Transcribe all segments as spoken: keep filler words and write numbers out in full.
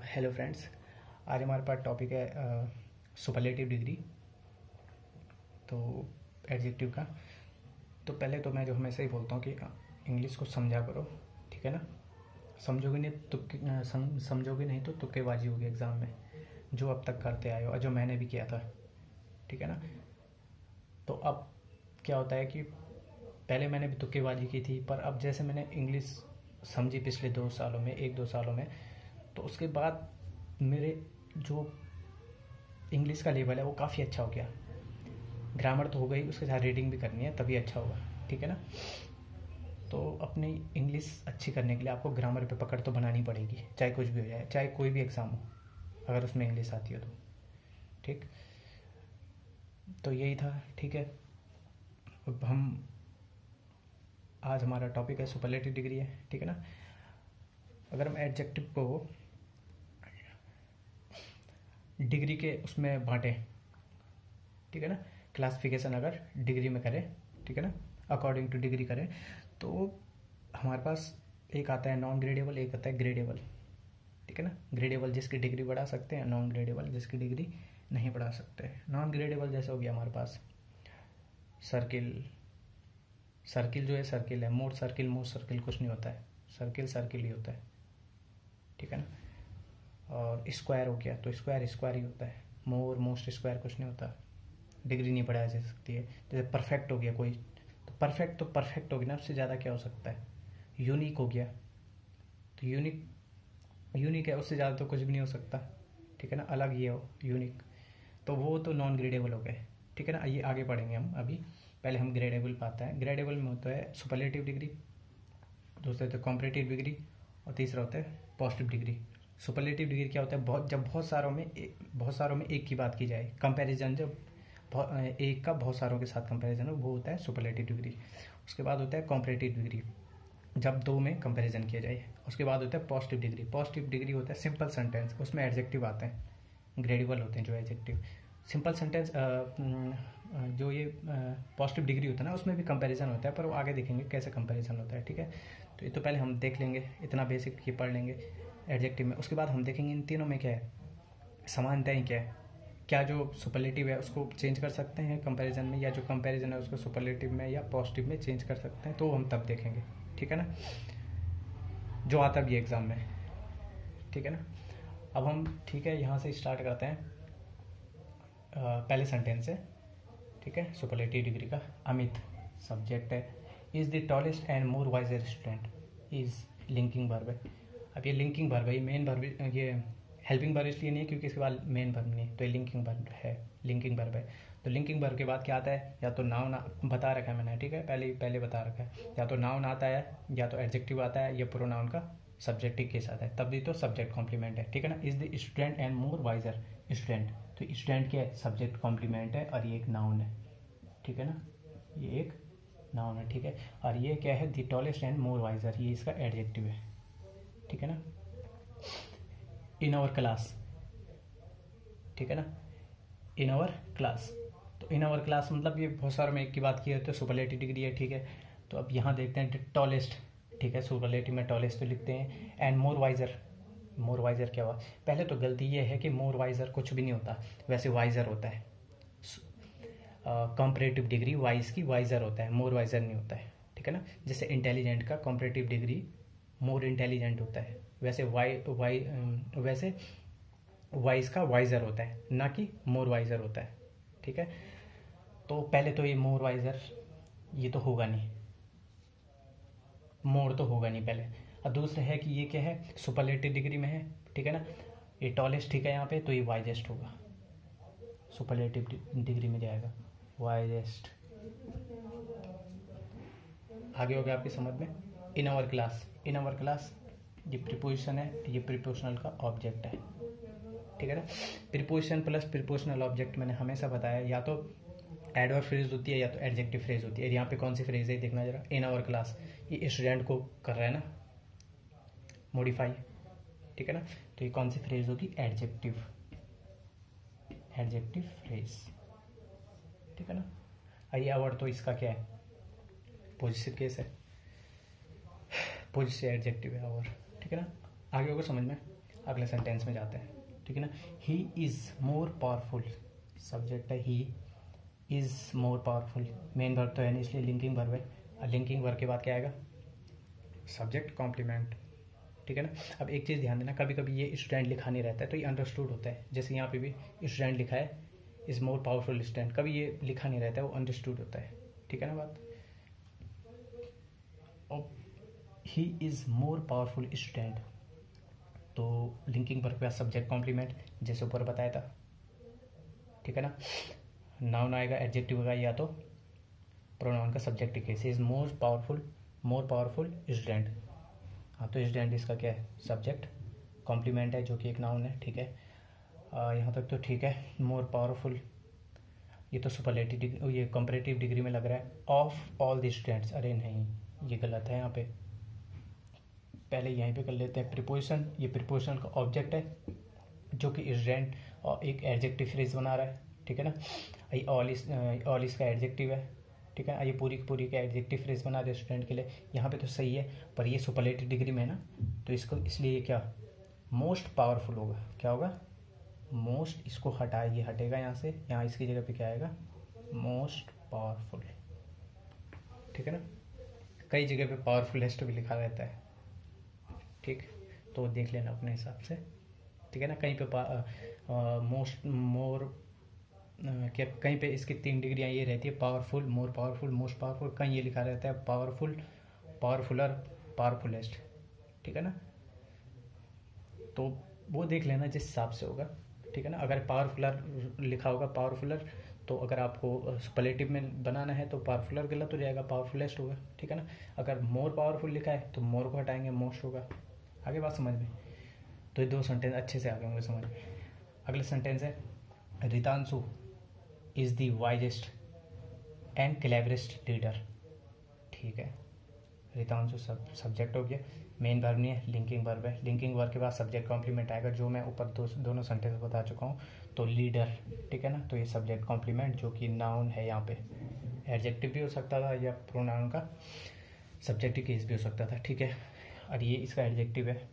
Hello friends, आज हमारे पास टॉपिक है सुपरलेटिव डिग्री। तो एडजेक्टिव का तो पहले तो मैं जो हमेशा ही बोलता हूँ कि इंग्लिश को समझा करो, ठीक है ना। समझोगे नहीं तुक्के सम, समझोगे नहीं तो तुक्केबाजी होगी एग्ज़ाम में, जो अब तक करते आए हो और जो मैंने भी किया था, ठीक है ना। तो अब क्या होता है कि पहले मैंने भी तुक्केबाजी की थी, पर अब जैसे मैंने इंग्लिश समझी पिछले दो सालों में एक दो सालों में, तो उसके बाद मेरे जो इंग्लिश का लेवल है वो काफ़ी अच्छा हो गया। ग्रामर तो हो गई, उसके साथ रीडिंग भी करनी है तभी अच्छा होगा, ठीक है ना। तो अपनी इंग्लिश अच्छी करने के लिए आपको ग्रामर पे पकड़ तो बनानी पड़ेगी, चाहे कुछ भी हो जाए, चाहे कोई भी एग्ज़ाम हो, अगर उसमें इंग्लिश आती हो तो, ठीक। तो यही था, ठीक है। अब हम आज हमारा टॉपिक है सुपरलेटिव डिग्री है, ठीक है ना। अगर हम एडजेक्टिव को डिग्री के उसमें बांटें, ठीक है ना, क्लासिफिकेशन अगर डिग्री में करें, ठीक है ना, अकॉर्डिंग टू डिग्री करें, तो हमारे पास एक आता है नॉन ग्रेडेबल, एक आता है ग्रेडेबल, ठीक है ना। ग्रेडेबल जिसकी डिग्री बढ़ा सकते हैं, नॉन ग्रेडेबल जिसकी डिग्री नहीं बढ़ा सकते। नॉन ग्रेडेबल जैसे हो गया हमारे पास सर्किल। सर्किल जो है सर्किल है, मोर सर्किल मोर सर्किल कुछ नहीं होता है, सर्किल सर्किल ही होता है, ठीक है ना। और स्क्वायर हो गया तो स्क्वायर स्क्वायर ही होता है, मोर मोस्ट स्क्वायर कुछ नहीं होता, डिग्री नहीं बढ़ाई जा सकती है। जैसे परफेक्ट हो गया कोई, तो परफेक्ट तो परफेक्ट होगी ना, उससे ज़्यादा क्या हो सकता है। यूनिक हो गया तो यूनिक यूनिक है, उससे ज़्यादा तो कुछ भी नहीं हो सकता, ठीक है ना। अलग ये हो यूनिक, तो वो तो नॉन ग्रेडेबल हो गए, ठीक है ना। ये आगे पढ़ेंगे हम, अभी पहले हम ग्रेडेबल पाते हैं। ग्रेडेबल में होता है सुपरलेटिव डिग्री, दूसरा होता है कॉम्परेटिव डिग्री, और तीसरा होता है पॉजिटिव डिग्री। सुपरलेटिव डिग्री क्या होता है, बहुत जब बहुत सारों में बहुत सारों में एक की बात की जाए, कंपैरिजन, जब एक का बहुत सारों के साथ कंपैरिजन हो, वो होता है सुपरलेटिव डिग्री। उसके बाद होता है कॉम्परेटिव डिग्री, जब दो में कंपैरिजन किया जाए। उसके बाद होता है पॉजिटिव डिग्री। पॉजिटिव डिग्री होता है सिंपल सेंटेंस, उसमें एडजेक्टिव आते हैं, ग्रेडेबल होते हैं जो एडजेक्टिव। सिंपल सेंटेंस जो ये पॉजिटिव डिग्री होता है ना, उसमें भी कंपैरिजन होता है, पर वो आगे देखेंगे कैसे कंपैरिजन होता है, ठीक है। तो ये तो पहले हम देख लेंगे, इतना बेसिक ये पढ़ लेंगे एडजेक्टिव में। उसके बाद हम देखेंगे इन तीनों में क्या है, समानताएं क्या है, क्या जो सुपरलेटिव है उसको चेंज कर सकते हैं कंपैरिजन में, या जो कंपैरिजन है उसको सुपरलेटिव में या पॉजिटिव में चेंज कर सकते हैं, तो हम तब देखेंगे, ठीक है ना, जो आता भी है एग्जाम में, ठीक है ना। अब हम, ठीक है, यहाँ से स्टार्ट करते हैं। पहले सेंटेंस है, ठीक है, सुपरलेटिव डिग्री का। अमित सब्जेक्ट है, is the tallest and more wiser student. Is linking verb है। अब ये लिंकिंग वर्ब है, ये मेन वर्ब, ये हेल्पिंग वर्ब इसलिए नहीं है क्योंकि इसके बाद मेन वर्ब नहीं, तो ये लिंकिंग वर्ब है, लिंकिंग वर्ब है। तो लिंकिंग वर्ब के बाद क्या आता है, या तो नाउन बता रखा है मैंने, ठीक है, पहले पहले बता रखा है, या तो नाउन आता है, या तो एडजेक्टिव आता है, या प्रोनाउन का सब्जेक्टिव केस आता है, तब भी तो सब्जेक्ट कॉम्प्लीमेंट है, ठीक है ना। Is the student and more wiser student, तो स्टूडेंट क्या है, सब्जेक्ट कॉम्प्लीमेंट है, और ये एक नाउन है, ठीक है ना, ये एक नाउन है, ठीक है। और ये क्या है, the tallest and more wiser, ये इसका एडजेक्टिव है, ठीक है ना। इन आवर क्लास, ठीक है ना, इन आवर क्लास, तो इन आवर क्लास मतलब ये बहुत सारे में एक की बात की है, तो सुपरलेटिव डिग्री है, ठीक है। तो अब यहाँ देखते हैं टॉलेस्ट, ठीक है, सुपरलेटिव में टॉलेस्ट तो लिखते हैं। And more wiser, more wiser क्या हुआ, पहले तो गलती ये है कि मोर वाइजर कुछ भी नहीं होता, वैसे वाइजर होता है। कॉम्परेटिव डिग्री वाइज की वाइजर होता है, मोर वाइजर नहीं होता है, ठीक है ना। जैसे इंटेलिजेंट का कॉम्परेटिव डिग्री मोर इंटेलिजेंट होता है, वैसे वाई वाई वैसे वाइज का वाइजर होता है, ना कि मोर वाइजर होता है, ठीक है। तो पहले तो ये मोर वाइजर ये तो होगा नहीं, मोर तो होगा नहीं पहले। और दूसरा है कि ये क्या है, सुपरलेटिव डिग्री में है, ठीक है ना, ये टॉलेस्ट, ठीक है, यहाँ पे तो ये वाइजेस्ट होगा, सुपरलेटिव डिग्री में जाएगा वाइजेस्ट। आगे हो गया आपकी समझ में। In our class, in our class ये प्रीपोजिशन है, ये प्रीपोजिशनल का ऑब्जेक्ट है, ठीक है ना। प्रीपोजिशन प्लस प्रीपोजिशनल ऑब्जेक्ट मैंने हमेशा बताया, या तो एडवर्ब फ्रेज होती है या तो एडजेक्टिव फ्रेज होती है। यहाँ पे कौन सी फ्रेज है देखना जरा, इन आवर क्लास, ये स्टूडेंट को कर रहा है ना मॉडिफाई, ठीक है ना, तो ये कौन सी फ्रेज होगी, एडजेक्टिव, एडजेक्टिव फ्रेज, ठीक है ना। और ये आवर तो इसका क्या है, पॉजिटिव केस है, पॉजिटिव एडजेक्टिव है आवर, ठीक है ना। आगे होगा समझ में। अगले सेंटेंस में जाते हैं, ठीक है ना। He is more powerful, subject है, he is more powerful, main verb तो है नहीं इसलिए लिंकिंग वर्ब है। लिंकिंग वर्ब के बाद क्या आएगा, सब्जेक्ट कॉम्प्लीमेंट, ठीक है ना। अब एक चीज़ ध्यान देना, कभी कभी ये स्टूडेंट लिखा नहीं रहता है तो ये अंडरस्टूड होता है, जैसे यहाँ पे भी स्टूडेंट लिखा है इज़ मोर पावरफुल स्टूडेंट, कभी ये लिखा नहीं रहता है, वो अंडरस्टूड होता है, ठीक है ना बात। और he is more powerful student, तो लिंकिंग वर्ब के बाद सब्जेक्ट कॉम्प्लीमेंट जैसे ऊपर बताया था, ठीक है ना। नाउन आएगा, एडजेक्टिव होगा या तो प्रोनाउन का subject case, is more powerful, more powerful student, हाँ तो स्टूडेंट इसका क्या है, सब्जेक्ट कॉम्प्लीमेंट है जो कि एक नाउन है, ठीक है। यहाँ तक तो ठीक है। मोर पावरफुल ये तो सुपरलेटिव, ये कंपैरेटिव डिग्री में लग रहा है, ऑफ ऑल द स्टूडेंट्स, अरे नहीं ये गलत है, यहाँ पे पहले यहीं पे कर लेते हैं प्रीपोजिशन, ये प्रीपोजिशन का ऑब्जेक्ट है जो कि स्टूडेंट और एक एडजेक्टिव फ्रेज बना रहा है, ठीक है ना। ये ऑल इस ऑल इसका एडजेक्टिव है, ठीक है। ये पूरी पूरी का एडजेक्टिव फ्रेज बना रहे स्टूडेंट के लिए, यहाँ पे तो सही है, पर ये सुपरलेटिव डिग्री में है ना, तो इसको इसलिए क्या मोस्ट पावरफुल होगा, क्या होगा मोस्ट, इसको हटाए, ये हटेगा यहाँ से, यहाँ इसकी जगह पे क्या आएगा मोस्ट पावरफुल, ठीक है ना। कई जगह पे पावरफुलेस्ट भी लिखा रहता है, ठीक, तो देख लेना अपने हिसाब से, ठीक है ना। कहीं पे मोस्ट मोर क्या, कहीं पे इसकी तीन डिग्रियाँ ये रहती है, powerful, more powerful, most powerful, कहीं ये लिखा रहता है पावरफुल, पावरफुलर, पावरफुलेस्ट, ठीक है ना। तो वो देख लेना जिस हिसाब से होगा, ठीक है ना। अगर पावरफुलर लिखा होगा पावरफुलर, तो अगर आपको सुपरलेटिव में बनाना है तो पावरफुलर गलत हो जाएगा, पावरफुलेस्ट होगा, ठीक है ना। अगर मोर पावरफुल लिखा है तो मोर को हटाएंगे, मोस्ट होगा। आगे बात समझ में, तो ये दो सेंटेंस अच्छे से आगे होंगे समझ में। अगला सेंटेंस है Ritanshu is the wisest and cleverest leader, ठीक है। रितांशु सब सब्जेक्ट हो गया, मेन वर्ब नहीं है, लिंकिंग वर्ब है। लिंकिंग वर्ब के बाद सब्जेक्ट कॉम्प्लीमेंट आएगा, जो मैं ऊपर दो दोनों सेंटेंस बता चुका हूँ। तो लीडर, ठीक है ना, तो ये सब्जेक्ट कॉम्प्लीमेंट जो कि नाउन है, यहाँ पे एडजेक्टिव भी हो सकता था या प्रोनाउन का सब्जेक्टिव केस भी हो सकता था, ठीक है। और ये इसका एडजेक्टिव है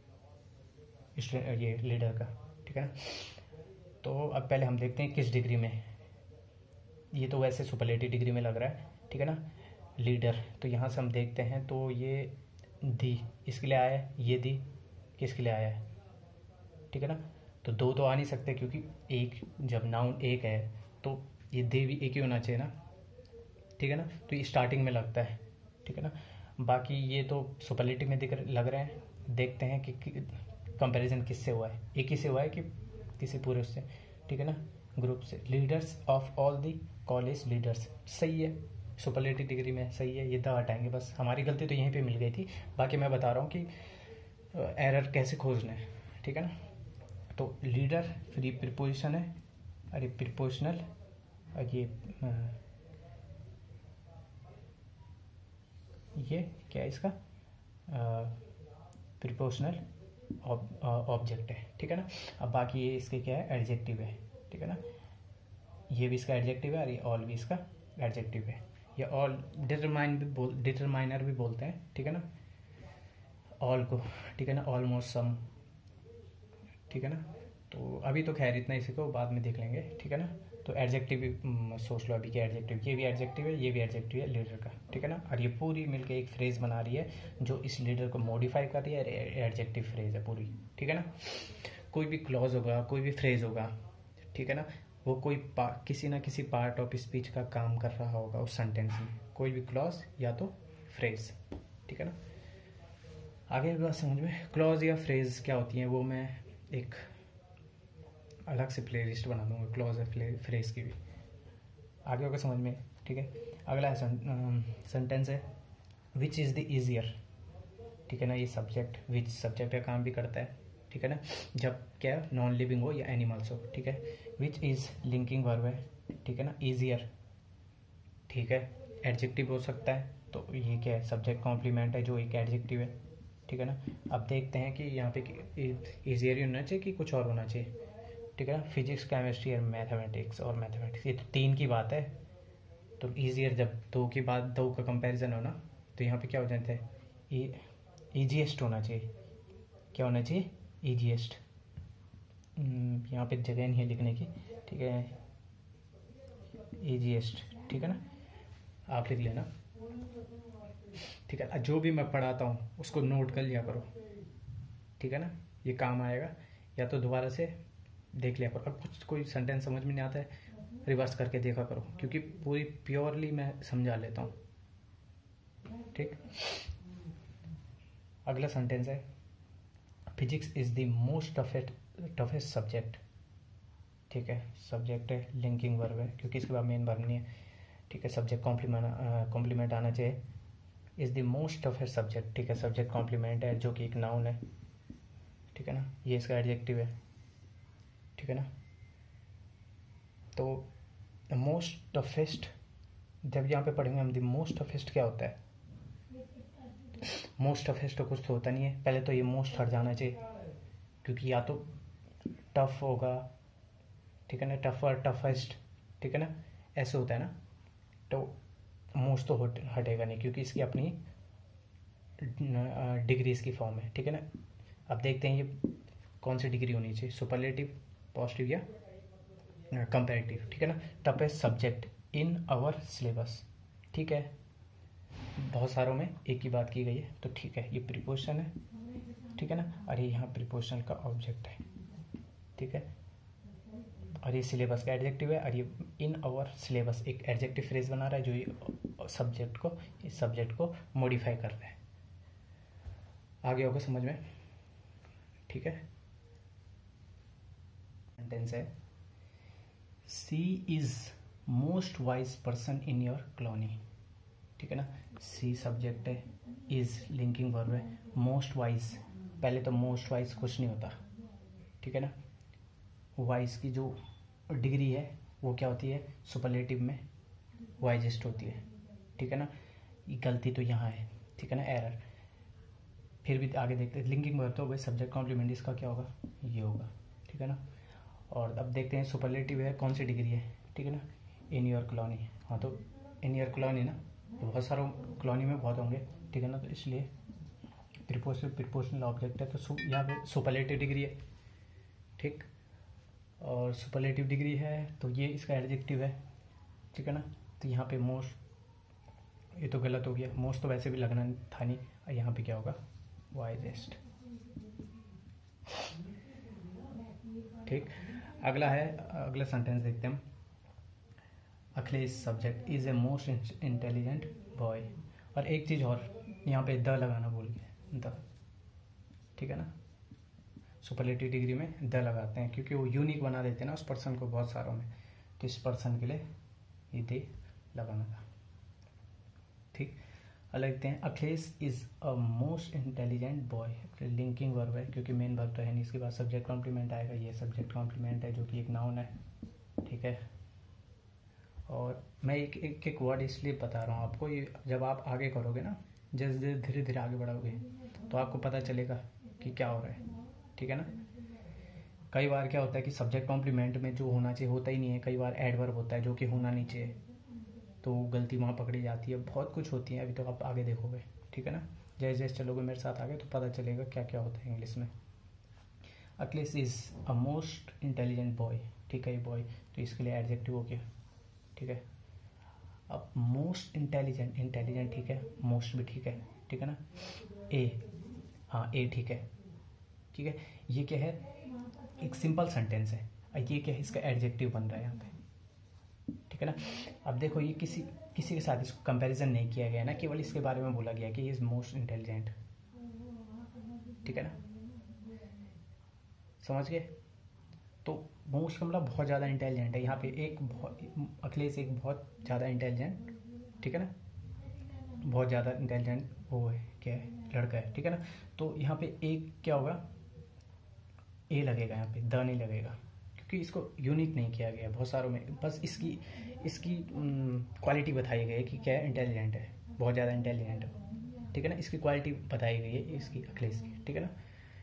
ये लीडर का, ठीक है ना। तो अब पहले हम देखते हैं किस डिग्री में, ये तो वैसे सुपरलेटिव डिग्री में लग रहा है, ठीक है ना। लीडर, तो यहाँ से हम देखते हैं, तो ये दी इसके लिए आया है, ये दी किसके लिए आया है, ठीक है ना। तो दो तो आ नहीं सकते क्योंकि एक, जब नाउन एक है तो ये दे भी एक ही होना चाहिए ना, ठीक है ना। तो ये स्टार्टिंग में लगता है, ठीक है ना। बाकी ये तो सुपरलेटिव में दिख लग रहे हैं, देखते हैं कि, कि कंपैरिजन किससे हुआ है, एक ही से हुआ है कि किसी पूरे उससे, ठीक है ना, ग्रुप से। Leaders of all the college leaders, सही है, सुपरलेटिव डिग्री में सही है, ये तो हटाएंगे, बस हमारी गलती तो यहीं पे मिल गई थी। बाकी मैं बता रहा हूँ कि एरर कैसे खोजना है, ठीक है ना। तो लीडर फ्री प्रीपोजिशन है, अरे प्रीपोजिशनल, ये ये क्या है इसका प्रीपोजिशनल ऑब्जेक्ट है, ठीक है ना। अब बाकी ये इसके क्या है एडजेक्टिव है, ठीक है ना। ये भी इसका एडजेक्टिव है और ये ऑल भी इसका एडजेक्टिव है। ये ऑल डिटरमाइन भी बोल डिटरमाइनर भी बोलते हैं, ठीक है ना, ऑल को, ठीक है ना, ऑलमोस्ट सम, ठीक है ना। तो अभी तो खैर इतना इसी को बाद में देख लेंगे, ठीक है ना। तो एडजेक्टिव भी सोच लो अभी क्या एडजेक्टिव, ये भी एडजेक्टिव है, ये भी एडजेक्टिव है लीडर का, ठीक है ना। और ये पूरी मिलके एक फ्रेज बना रही है जो इस लीडर को मॉडिफाई कर रही है, एडजेक्टिव फ्रेज है पूरी, ठीक है ना। कोई भी क्लॉज होगा, कोई भी फ्रेज होगा, ठीक है ना, वो कोई किसी ना किसी पार्ट ऑफ स्पीच का काम कर रहा होगा उस सेंटेंस में, कोई भी क्लॉज या तो फ्रेज, ठीक है ना। आगे बात समझ में, क्लॉज या फ्रेज क्या होती हैं वो मैं एक अलग से प्लेलिस्ट बना दूंगा, क्लॉज या फ्रेज की भी, आगे होगा समझ में, ठीक है। अगला सेंटेंस है विच इज़ द ईजियर, ठीक है ना। ये सब्जेक्ट, विच सब्जेक्ट का काम भी करता है, ठीक है ना, जब क्या नॉन लिविंग हो या एनिमल्स हो, ठीक है। विच इज़ लिंकिंग वर्ब है, ठीक है ना, ईजियर, ठीक है, एडजेक्टिव हो सकता है, तो ये क्या है सब्जेक्ट कॉम्प्लीमेंट है जो एक एडजेक्टिव है, ठीक है ना। अब देखते हैं कि यहाँ पे ईजियर ही होना चाहिए कि कुछ और होना चाहिए, ठीक है ना। फिजिक्स, केमिस्ट्री और मैथमेटिक्स और मैथमेटिक्स, ये तो तीन की बात है, तो ईजियर जब दो की बात, दो का कंपैरिजन हो ना, तो यहाँ पे क्या हो जाता है ईजीएस्ट होना चाहिए, क्या होना चाहिए ईजीएस्ट, यहाँ पे जगह नहीं है लिखने की, ठीक है, ईजीएस्ट, ठीक है ना, आप लिख लेना, ठीक है। जो भी मैं पढ़ाता हूँ उसको नोट कर लिया करो, ठीक है ना, ये काम आएगा, या तो दोबारा से देख लिया करो। और कुछ कोई सेंटेंस समझ में नहीं आता है, रिवर्स करके देखा करो, क्योंकि पूरी प्योरली मैं समझा लेता हूँ, ठीक। अगला सेंटेंस है, physics is the most toughest toughest subject, ठीक है। सब्जेक्ट है, लिंकिंग वर्ब है, क्योंकि इसके बाद मेन वर्ब नहीं है, ठीक है। सब्जेक्ट कॉम्प्लीमेंट कॉम्प्लीमेंट आना चाहिए, is the most toughest subject, ठीक है। सब्जेक्ट कॉम्प्लीमेंट है जो कि एक नाउन है, ठीक है ना, ये इसका एडजेक्टिव है, ठीक है ना। तो मोस्ट टफेस्ट, जब यहाँ पे पढ़ेंगे हम द मोस्ट टफेस्ट क्या होता है, मोस्ट टफेस्ट तो कुछ तो होता नहीं है, पहले तो ये मोस्ट हट जाना चाहिए, क्योंकि या तो टफ होगा, ठीक है ना, टफर टफेस्ट, ठीक है ना, ऐसे होता है ना, तो मोस्ट तो हटेगा नहीं, क्योंकि इसकी अपनी डिग्री इसकी फॉर्म है, ठीक है ना। अब देखते हैं ये कौन सी डिग्री होनी चाहिए, सुपरलेटिव, पॉजिटिव या कंपैरेटिव, ठीक है ना। Toughest subject in our syllabus, ठीक है, बहुत सारों में एक ही बात की गई है, तो ठीक है, ये प्रीपोजिशन है, ठीक है ना, और ये यहाँ प्रीपोजिशन का ऑब्जेक्ट है, ठीक है, और ये सिलेबस का एडजेक्टिव है, और ये इन आवर सिलेबस एक एडजेक्टिव फ्रेज बना रहा है जो ये सब्जेक्ट को इस सब्जेक्ट को मॉडिफाई कर रहा है। आगे होगा समझ में, ठीक है। सेंटेंस है, she is most wise person in your colony, ठीक है ना। सी सब्जेक्ट है, इज लिंकिंग वर्ब है, मोस्ट वाइज, पहले तो मोस्ट वाइज कुछ नहीं होता, ठीक है ना। वाइज की जो डिग्री है वो क्या होती है, सुपरलेटिव में वाइजेस्ट होती है, ठीक है ना। ये गलती तो यहाँ है, ठीक है ना, एरर। फिर भी आगे देखते हैं, लिंकिंग वर्ब तो वही सब्जेक्ट कॉम्प्लीमेंट, इसका क्या होगा, ये होगा, ठीक है ना। और अब देखते हैं सुपरलेटिव है, कौन सी डिग्री है, ठीक है ना, इन योर कॉलोनी, हाँ तो इन योर कॉलोनी ना, तो बहुत सारों कॉलोनी में बहुत होंगे, ठीक है ना, तो इसलिए प्रीपोजिशन प्रीपोजिशनल ऑब्जेक्ट है, तो यहाँ पे सुपरलेटिव डिग्री है, ठीक, और सुपरलेटिव डिग्री है तो ये इसका एडजेक्टिव है, ठीक है ना। तो यहाँ पे मोस्ट, ये तो गलत हो गया, मोस्ट तो वैसे भी लगना था नहीं, और यहाँ पे क्या होगा, वाइजेस्ट, ठीक। अगला है, अगला सेंटेंस देखते हैं हम, Akhilesh subject is a most intelligent boy, और एक चीज़ और, यहाँ पे द लगाना भूल गए, द, ठीक है ना, सुपरलेटिव डिग्री में द लगाते हैं, क्योंकि वो यूनिक बना देते हैं ना उस पर्सन को बहुत सारों में, तो इस पर्सन के लिए ये दे लगाना था, ठीक। अलग देखते हैं, Akhilesh is a most intelligent boy, linking verb है, क्योंकि मेन वर्ब तो है नहीं, इसके बाद सब्जेक्ट कॉम्प्लीमेंट आएगा, ये सब्जेक्ट कॉम्प्लीमेंट है जो कि एक नाउन है, ठीक है। और मैं एक एक एक वर्ड इसलिए बता रहा हूँ आपको, ये जब आप आगे करोगे ना, जैसे धीरे धीरे आगे बढ़ोगे तो आपको पता चलेगा कि क्या हो रहा है, ठीक है ना। कई बार क्या होता है कि सब्जेक्ट कॉम्प्लीमेंट में जो होना चाहिए होता ही नहीं है, कई बार एडवर्ब होता है जो कि होना नहीं चाहिए, तो गलती वहाँ पकड़ी जाती है, बहुत कुछ होती है, अभी तो आप आगे देखोगे, ठीक है ना, जैसे जैसे चलोगे मेरे साथ आगे तो पता चलेगा क्या क्या होता है इंग्लिश में। Akhilesh is a most intelligent boy, ठीक है, ये बॉय तो इसके लिए एडजेक्टिव हो गया, ठीक है। अब मोस्ट इंटेलिजेंट, इंटेलिजेंट ठीक है, मोस्ट भी ठीक है, ठीक है ना। ए, हाँ ए ठीक है, ठीक है। ये क्या है, एक सिंपल सेंटेंस है, ये क्या है, इसका एडजेक्टिव बन रहा है यहाँ पे, ठीक है ना। अब देखो ये किसी किसी के साथ इसको कंपैरिजन नहीं किया गया ना, केवल इसके बारे में बोला गया कि ये इज मोस्ट इंटेलिजेंट, ठीक है ना, समझ गए। तो मोस्ट का मतलब बहुत ज़्यादा इंटेलिजेंट है, यहाँ पे एक अखिलेश एक बहुत ज़्यादा इंटेलिजेंट, ठीक है ना, बहुत ज़्यादा इंटेलिजेंट वो है, क्या है, लड़का है, ठीक है ना। तो यहाँ पे एक क्या होगा, ए लगेगा, यहाँ पे द नहीं लगेगा, क्योंकि इसको यूनिक नहीं किया गया बहुत सारों में, बस इसकी इसकी क्वालिटी बताई गई है कि क्या इंटेलिजेंट है, बहुत ज़्यादा इंटेलिजेंट है, ठीक है ना, इसकी क्वालिटी बताई गई है इसकी अखिलेश की, ठीक है ना।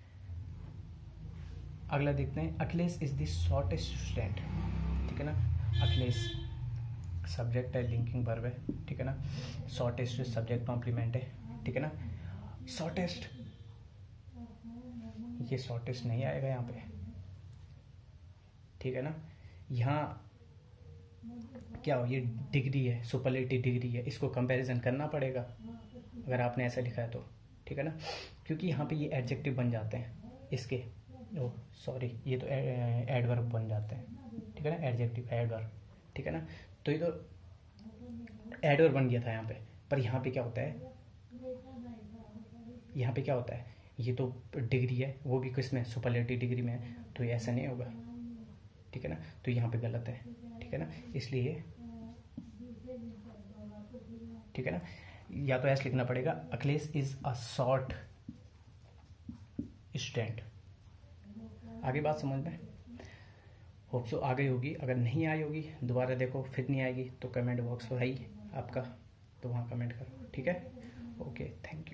अगला देखते हैं, Akhilesh is the shortest student, ठीक है ना। अखिलेश सब्जेक्ट है, लिंकिंग वर्ब है, ठीक है ना। शॉर्टेस्ट सब्जेक्ट कॉम्प्लीमेंट है, ठीक है ना। शॉर्टेस्ट ये शॉर्टेस्ट नहीं आएगा यहाँ पे, ठीक है ना। यहाँ क्या हो, ये डिग्री है, सुपरलेटिव डिग्री है, इसको कंपैरिजन करना पड़ेगा अगर आपने ऐसा लिखा है तो, ठीक है ना, क्योंकि यहाँ पे ये एडजेक्टिव बन जाते हैं इसके, ओ सॉरी ये तो एडवर्ब बन जाते हैं, ठीक है ना, एडजेक्टिव एडवर्ब, ठीक है ना। तो ये तो एडवर्ब बन गया था यहाँ पे, पर यहाँ पे क्या होता है, यहाँ पे क्या होता है, ये तो डिग्री है, वो भी किसमें, सुपरलेटिव डिग्री में है, तो ये ऐसा नहीं होगा, ठीक है ना। तो यहाँ पे गलत है, ठीक है ना, इसलिए, ठीक है ना, या तो ऐसे लिखना पड़ेगा, Akhilesh is a short student. आगे बात समझ में, होप सो आ गई होगी। अगर नहीं आई होगी दोबारा देखो, फिर नहीं आएगी तो कमेंट बॉक्स है ही आपका, तो वहाँ कमेंट करो, ठीक है। Okay, thank you.